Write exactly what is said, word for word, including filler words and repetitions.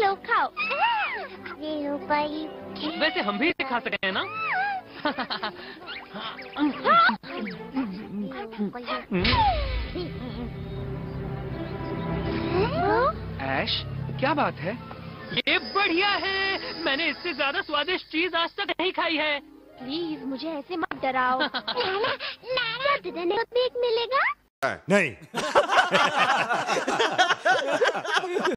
लो खाओ। ये लो भाई। वैसे हम भी खा सकते हैं ना? ऐश, क्या बात है? ये बढ़िया है। मैंने इससे ज्यादा स्वादिष्ट चीज आज तक नहीं खाई है। प्लीज मुझे ऐसे मत डराओ। नाना, नाना, तुझे मिलेगा? नहीं